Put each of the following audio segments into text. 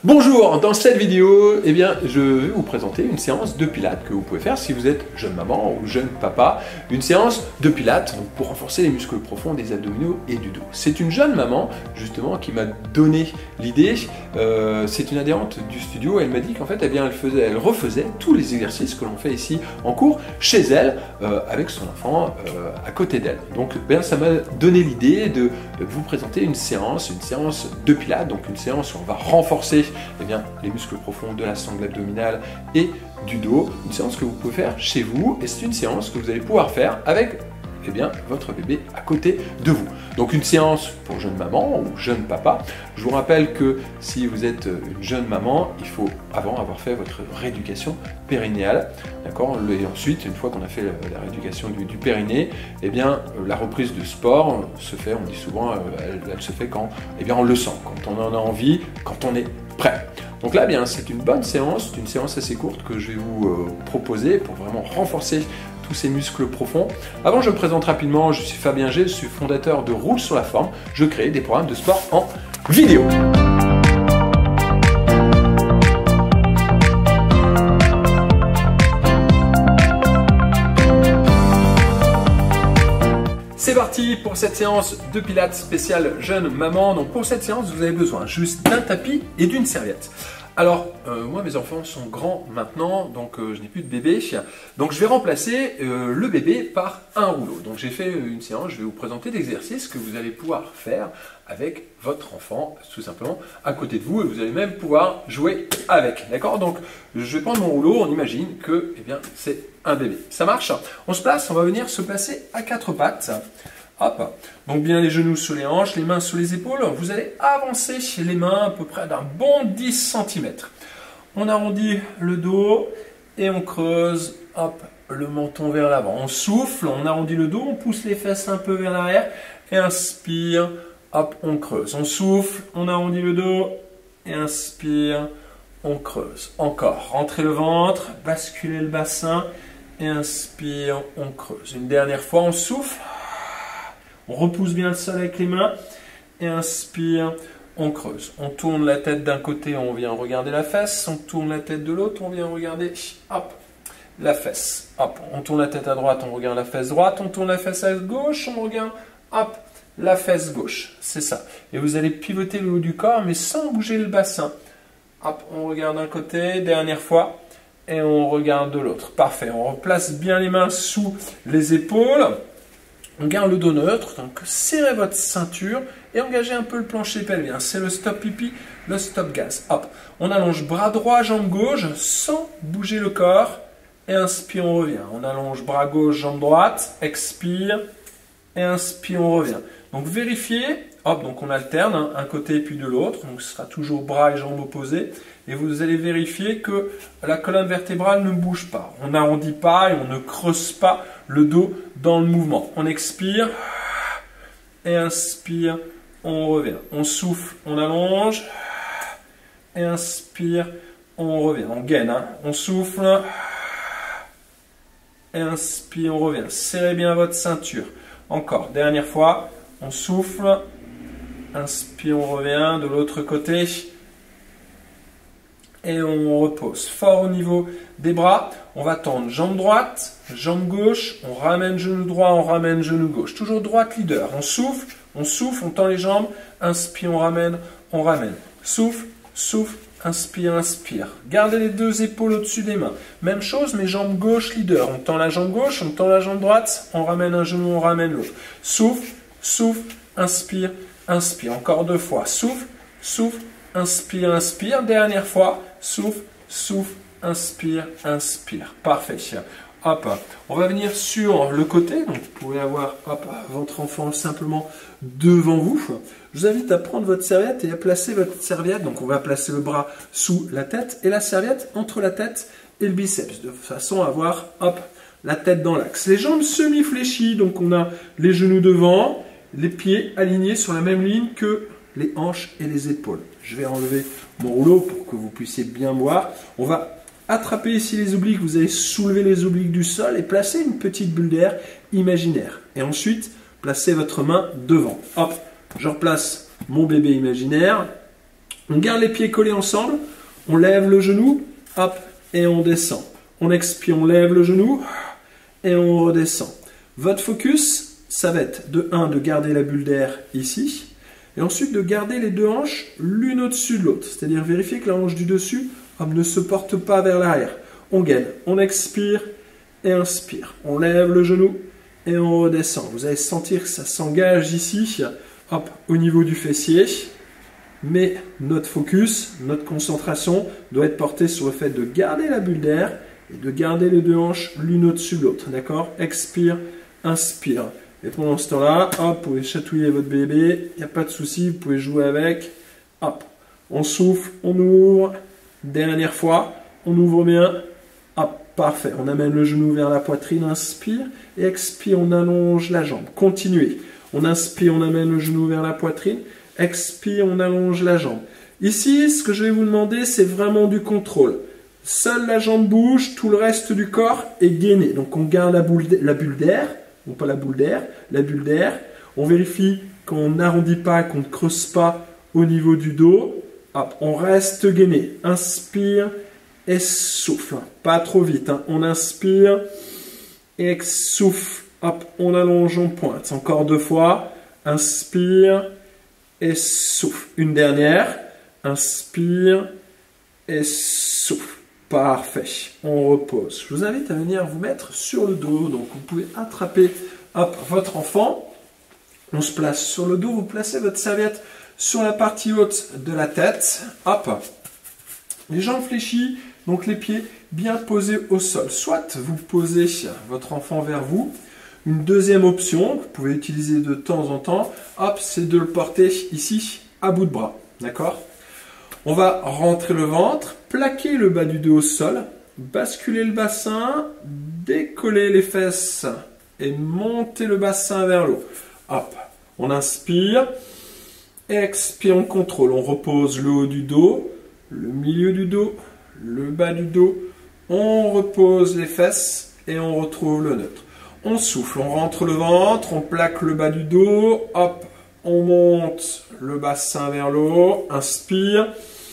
Bonjour, dans cette vidéo, eh bien, je vais vous présenter une séance de pilates que vous pouvez faire si vous êtes jeune maman ou jeune papa. Une séance de pilates donc pour renforcer les muscles profonds des abdominaux et du dos. C'est une jeune maman justement qui m'a donné l'idée. C'est une adhérente du studio. Elle m'a dit qu'en fait, eh bien, elle refaisait tous les exercices que l'on fait ici en cours chez elle avec son enfant à côté d'elle. Donc, bien, ça m'a donné l'idée de vous présenter une séance de pilates, donc une séance où on va renforcer eh bien, les muscles profonds de la sangle abdominale et du dos, une séance que vous pouvez faire chez vous et c'est une séance que vous allez pouvoir faire avec eh bien, votre bébé à côté de vous. Donc une séance pour jeune maman ou jeune papa. Je vous rappelle que si vous êtes une jeune maman, il faut avant avoir fait votre rééducation périnéale. D'accord. Et ensuite, une fois qu'on a fait la rééducation du périnée, eh bien, la reprise de sport se fait, on dit souvent, elle se fait quand eh bien, on le sent, quand on en a envie, quand on est prêt. Donc là, bien, c'est une bonne séance, une séance assez courte que je vais vous proposer pour vraiment renforcer tous ces muscles profonds. Avant, je me présente rapidement, je suis Fabien G, je suis fondateur de Roule sur la forme. Je crée des programmes de sport en vidéo. C'est parti pour cette séance de pilates spéciale jeune maman. Donc pour cette séance, vous avez besoin juste d'un tapis et d'une serviette. Alors, moi mes enfants sont grands maintenant, donc je n'ai plus de bébé. Donc je vais remplacer le bébé par un rouleau. Donc j'ai fait une séance, je vais vous présenter des exercices que vous allez pouvoir faire avec votre enfant, tout simplement, à côté de vous. Et vous allez même pouvoir jouer avec, d'accord? Donc je vais prendre mon rouleau, on imagine que eh bien, c'est un bébé. Ça marche? On se place, on va venir se placer à quatre pattes. Hop. Donc bien les genoux sur les hanches, les mains sur les épaules. Vous allez avancer les mains à peu près d'un bon 10 cm. On arrondit le dos et on creuse hop, le menton vers l'avant. On souffle, on arrondit le dos, on pousse les fesses un peu vers l'arrière et inspire, hop, on creuse. On souffle, on arrondit le dos et inspire, on creuse. Encore, rentrez le ventre, basculez le bassin et inspire, on creuse. Une dernière fois, on souffle. On repousse bien le sol avec les mains et inspire, on creuse. On tourne la tête d'un côté, on vient regarder la fesse. On tourne la tête de l'autre, on vient regarder hop, la fesse. Hop. On tourne la tête à droite, on regarde la fesse droite. On tourne la fesse à gauche, on regarde hop, la fesse gauche. C'est ça. Et vous allez pivoter le haut du corps, mais sans bouger le bassin. Hop, on regarde d'un côté, dernière fois, et on regarde de l'autre. Parfait. On replace bien les mains sous les épaules. On garde le dos neutre, donc serrez votre ceinture et engagez un peu le plancher pelvien. C'est le stop pipi, le stop gaz. Hop, on allonge bras droit, jambe gauche, sans bouger le corps. Et inspire, on revient. On allonge bras gauche, jambe droite, expire. Et inspire, on revient. Donc vérifiez, hop, donc on alterne hein, un côté et puis de l'autre. Donc ce sera toujours bras et jambes opposés. Et vous allez vérifier que la colonne vertébrale ne bouge pas. On n'arrondit pas et on ne creuse pas le dos dans le mouvement. On expire et inspire, on revient. On souffle, on allonge et inspire, on revient. On gaine, hein. On souffle et inspire, on revient. Serrez bien votre ceinture. Encore, dernière fois, on souffle, inspire, on revient de l'autre côté. Et on repose. Fort au niveau des bras. On va tendre jambe droite, jambe gauche. On ramène genou droit, on ramène genou gauche. Toujours droite leader. On souffle, on tend les jambes. Inspire, on ramène, on ramène. Souffle, souffle, inspire, inspire. Gardez les deux épaules au-dessus des mains. Même chose, mais jambe gauche leader. On tend la jambe gauche, on tend la jambe droite. On ramène un genou, on ramène l'autre. Souffle, souffle, inspire, inspire. Encore deux fois. Souffle, souffle. Inspire, inspire. Dernière fois. Souffle, souffle, inspire, inspire. Parfait. Hop. On va venir sur le côté. Donc, vous pouvez avoir hop, votre enfant simplement devant vous. Je vous invite à prendre votre serviette et à placer votre serviette. Donc, on va placer le bras sous la tête et la serviette entre la tête et le biceps. De façon à avoir hop, la tête dans l'axe. Les jambes semi-fléchies. Donc, on a les genoux devant, les pieds alignés sur la même ligne que les hanches et les épaules. Je vais enlever mon rouleau pour que vous puissiez bien voir. On va attraper ici les obliques. Vous allez soulever les obliques du sol et placer une petite bulle d'air imaginaire. Et ensuite, placez votre main devant. Hop, je replace mon bébé imaginaire. On garde les pieds collés ensemble, on lève le genou, hop, et on descend. On expire, on lève le genou, et on redescend. Votre focus, ça va être de 1, de garder la bulle d'air ici, et ensuite de garder les deux hanches l'une au-dessus de l'autre. C'est-à-dire vérifier que la hanche du dessus ne se porte pas vers l'arrière. On gaine, on expire et inspire. On lève le genou et on redescend. Vous allez sentir que ça s'engage ici, hop, au niveau du fessier. Mais notre focus, notre concentration doit être portée sur le fait de garder la bulle d'air et de garder les deux hanches l'une au-dessus de l'autre. D'accord? Expire, inspire. Et pendant ce temps-là, hop, vous pouvez chatouiller votre bébé, il n'y a pas de souci, vous pouvez jouer avec. Hop, on souffle, on ouvre. Dernière fois, on ouvre bien. Hop, parfait. On amène le genou vers la poitrine, inspire. Et expire, on allonge la jambe. Continuez. On inspire, on amène le genou vers la poitrine. Expire, on allonge la jambe. Ici, ce que je vais vous demander, c'est vraiment du contrôle. Seule la jambe bouge, tout le reste du corps est gainé. Donc on garde la bulle d'air. Non pas la boule d'air, la bulle d'air. On vérifie qu'on n'arrondit pas, qu'on ne creuse pas au niveau du dos. Hop, on reste gainé. Inspire et souffle. Pas trop vite. Hein. On inspire et souffle. Hop, on allonge, on pointe. Encore 2 fois. Inspire et souffle. Une dernière. Inspire et souffle. Parfait. On repose. Je vous invite à venir vous mettre sur le dos. Donc, vous pouvez attraper hop, votre enfant. On se place sur le dos. Vous placez votre serviette sur la partie haute de la tête. Hop. Les jambes fléchies. Donc, les pieds bien posés au sol. Soit vous posez votre enfant vers vous. Une deuxième option, que vous pouvez utiliser de temps en temps, hop, c'est de le porter ici à bout de bras. D'accord? On va rentrer le ventre, plaquer le bas du dos au sol, basculer le bassin, décoller les fesses et monter le bassin vers l'eau. Hop, on inspire, expire, on contrôle. On repose le haut du dos, le milieu du dos, le bas du dos. On repose les fesses et on retrouve le neutre. On souffle, on rentre le ventre, on plaque le bas du dos, hop, on monte le bassin vers l'eau, inspire.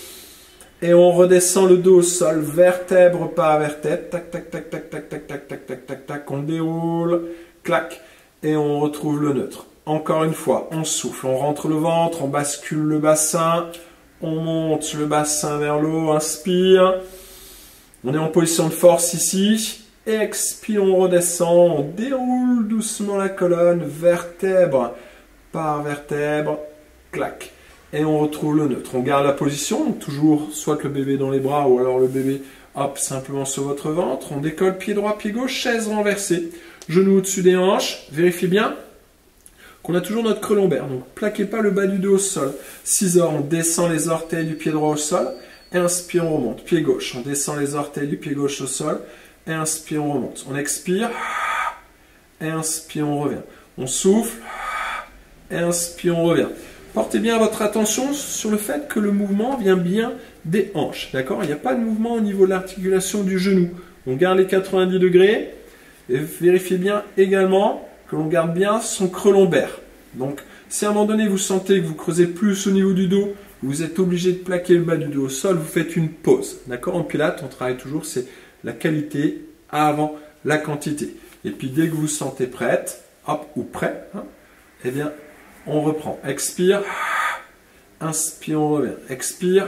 Et on redescend le dos au sol, vertèbre par vertèbre. Tac, tac, tac, tac, tac, tac, tac, tac, tac, tac, tac. On déroule, clac, et on retrouve le neutre. Encore une fois, on souffle, on rentre le ventre, on bascule le bassin, on monte le bassin vers l'eau, inspire. On est en position de force ici. Expire, on redescend, on déroule doucement la colonne, vertèbre par vertèbre, clac. Et on retrouve le neutre. On garde la position, donc toujours soit le bébé dans les bras ou alors le bébé hop, simplement sur votre ventre. On décolle pied droit, pied gauche, chaise renversée. Genoux au-dessus des hanches. Vérifiez bien qu'on a toujours notre creux lombaire. Donc plaquez pas le bas du dos au sol. Scissor, on descend les orteils du pied droit au sol. Et inspire, on remonte. Pied gauche, on descend les orteils du pied gauche au sol. Et inspire, on remonte. On expire. Et inspire, on revient. On souffle. Et inspire, on revient. Portez bien votre attention sur le fait que le mouvement vient bien des hanches. D'accord? Il n'y a pas de mouvement au niveau de l'articulation du genou. On garde les 90 degrés. Et vérifiez bien également que l'on garde bien son creux lombaire. Donc, si à un moment donné vous sentez que vous creusez plus au niveau du dos, vous êtes obligé de plaquer le bas du dos au sol, vous faites une pause. D'accord? En pilates, on travaille toujours, c'est la qualité avant la quantité. Et puis, dès que vous vous sentez prête, hop, ou prêt, hein, eh bien, on reprend. Expire. Inspire, on revient. Expire.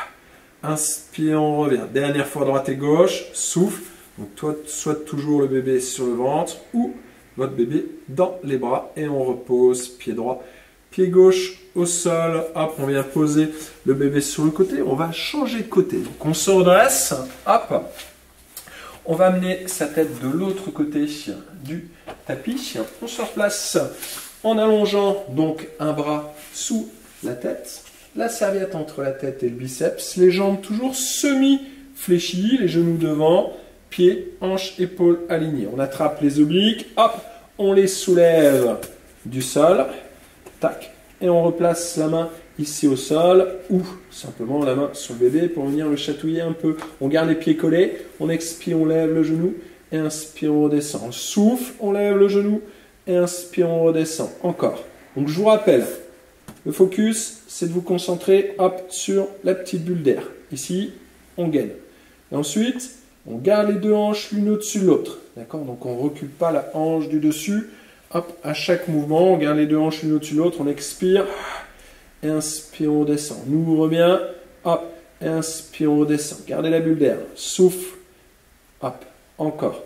Inspire, on revient. Dernière fois, droite et gauche. Souffle. Donc, toi, soit toujours le bébé sur le ventre ou votre bébé dans les bras. Et on repose. Pied droit, pied gauche au sol. Hop, on vient poser le bébé sur le côté. On va changer de côté. Donc, on se redresse. Hop. On va amener sa tête de l'autre côté du tapis. On se replace en allongeant donc un bras sous la tête, la serviette entre la tête et le biceps, les jambes toujours semi-fléchies, les genoux devant, pieds, hanches, épaules alignées. On attrape les obliques, hop, on les soulève du sol, tac, et on replace la main ici au sol ou simplement la main sur le bébé pour venir le chatouiller un peu. On garde les pieds collés, on expire, on lève le genou et inspire, on redescend. On souffle, on lève le genou et inspire, on redescend. Encore. Donc je vous rappelle, Le focus, c'est de vous concentrer hop, sur la petite bulle d'air. Ici, on gaine. Et ensuite, on garde les deux hanches l'une au-dessus de l'autre. D'accord? Donc on ne recule pas la hanche du dessus. Hop, à chaque mouvement, on garde les deux hanches l'une au-dessus de l'autre. On expire. Et inspire, on redescend. On ouvre bien. Hop, et inspire, on redescend. Gardez la bulle d'air. Souffle. Hop, encore.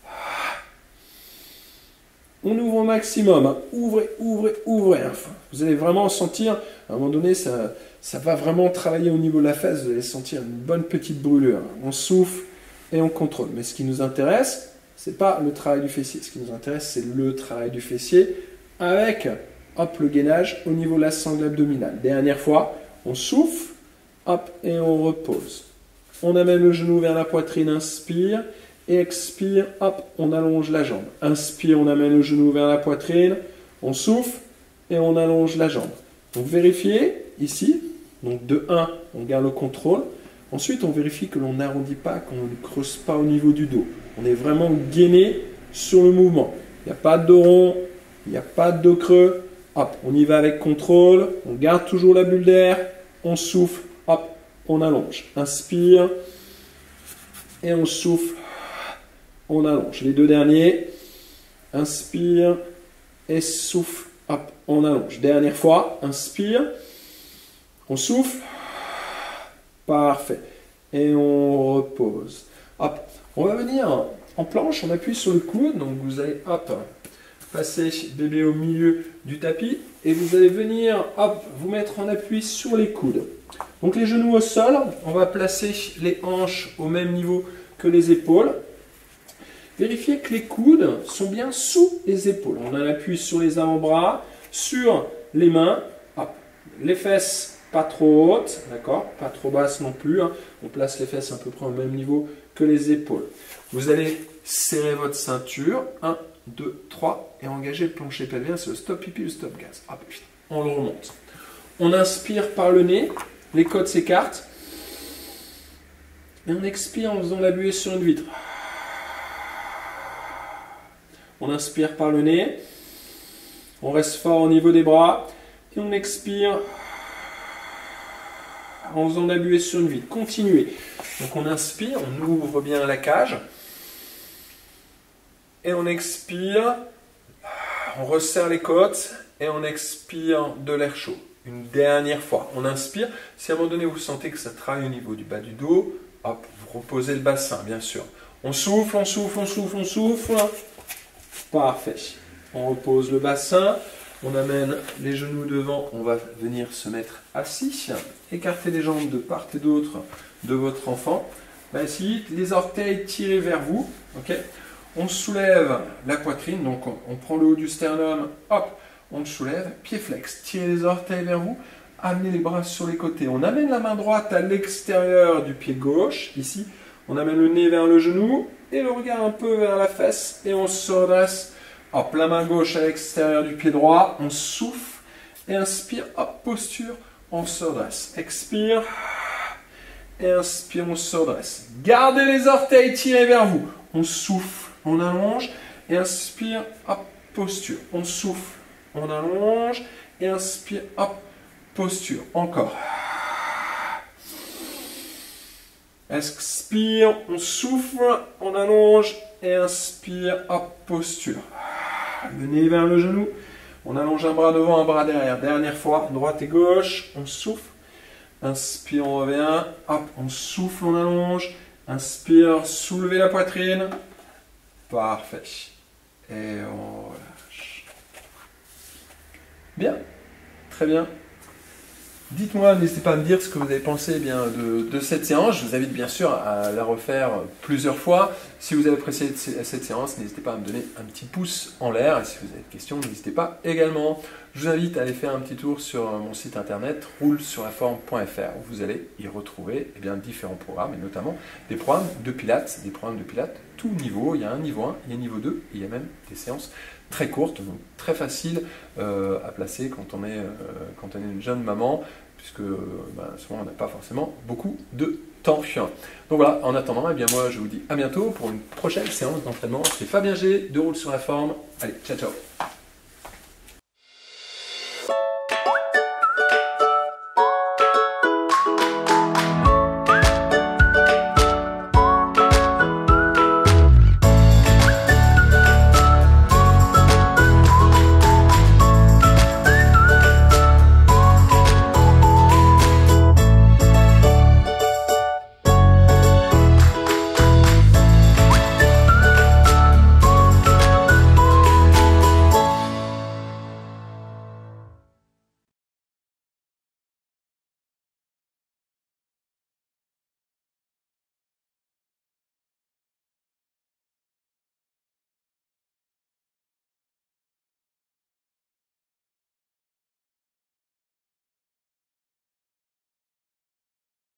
On ouvre au maximum. Hein. Ouvrez, ouvrez, ouvrez. Enfin, vous allez vraiment sentir, à un moment donné, ça va vraiment travailler au niveau de la fesse. Vous allez sentir une bonne petite brûlure. On souffle et on contrôle. Mais ce qui nous intéresse, ce n'est pas le travail du fessier. Ce qui nous intéresse, c'est le travail du fessier avec hop, le gainage au niveau de la sangle abdominale. Dernière fois, on souffle hop, et on repose. On amène le genou vers la poitrine, inspire. Et expire, hop, on allonge la jambe. Inspire, on amène le genou vers la poitrine. On souffle et on allonge la jambe. Donc vérifiez ici. Donc de 1, on garde le contrôle. Ensuite, on vérifie que l'on n'arrondit pas, qu'on ne creuse pas au niveau du dos. On est vraiment gainé sur le mouvement. Il n'y a pas de dos rond, il n'y a pas de dos creux. Hop, on y va avec contrôle. On garde toujours la bulle d'air. On souffle, hop, on allonge. Inspire et on souffle. On allonge. Les deux derniers. Inspire et souffle. Hop, on allonge. Dernière fois. Inspire. On souffle. Parfait. Et on repose. Hop. On va venir en planche. On appuie sur le coude. Donc vous allez hop, passer bébé au milieu du tapis. Et vous allez venir hop, vous mettre en appui sur les coudes. Donc les genoux au sol. On va placer les hanches au même niveau que les épaules. Vérifiez que les coudes sont bien sous les épaules. On en appuie sur les avant-bras, sur les mains. Hop. Les fesses pas trop hautes, d'accord? Pas trop basses non plus. Hein. On place les fesses à peu près au même niveau que les épaules. Vous allez serrer votre ceinture. 1, 2, 3. Et engager le plancher pelvien. C'est le stop pipi ou le stop gaz. Hop, on le remonte. On inspire par le nez. Les côtes s'écartent. Et on expire en faisant la buée sur une vitre. On inspire par le nez, on reste fort au niveau des bras et on expire en faisant la buée sur une vitre. Continuez. Donc on inspire, on ouvre bien la cage et on expire, on resserre les côtes et on expire de l'air chaud. Une dernière fois, on inspire. Si à un moment donné vous sentez que ça travaille au niveau du bas du dos, hop, vous reposez le bassin bien sûr. On souffle, on souffle, on souffle, on souffle. Parfait. On repose le bassin, on amène les genoux devant, on va venir se mettre assis, écarter les jambes de part et d'autre de votre enfant. Ici, les orteils tirés vers vous. Okay. On soulève la poitrine, donc on prend le haut du sternum, hop, on le soulève, pied flex, tirez les orteils vers vous, amenez les bras sur les côtés. On amène la main droite à l'extérieur du pied gauche, ici, on amène le nez vers le genou, et le regard un peu vers la fesse et on se redresse. Hop, la main gauche à l'extérieur du pied droit. On souffle et inspire. Hop, posture. On se redresse. Expire. Et inspire, on se redresse. Gardez les orteils tirés vers vous. On souffle, on allonge. Et inspire. Hop, posture. On souffle, on allonge. Et inspire. Hop, posture. Encore. Expire, on souffle, on allonge et inspire, hop, posture. Le nez vers le genou, on allonge un bras devant, un bras derrière. Dernière fois, droite et gauche, on souffle. Inspire, on revient, hop, on souffle, on allonge. Inspire, soulevez la poitrine. Parfait. Et on relâche. Bien, très bien. Dites-moi, n'hésitez pas à me dire ce que vous avez pensé de cette séance. Je vous invite bien sûr à la refaire plusieurs fois. Si vous avez apprécié cette séance, n'hésitez pas à me donner un petit pouce en l'air. Et si vous avez des questions, n'hésitez pas également. Je vous invite à aller faire un petit tour sur mon site internet roulesurlaforme.fr où vous allez y retrouver différents programmes et notamment des programmes de pilates, tout niveau. Il y a un niveau 1, il y a un niveau 2 et il y a même des séances très courtes, donc très faciles à placer quand on est une jeune maman, puisque souvent on n'a pas forcément beaucoup de temps. Donc voilà, en attendant, moi je vous dis à bientôt pour une prochaine séance d'entraînement. C'est Fabien G de Roule sur la Forme. Allez, ciao ciao.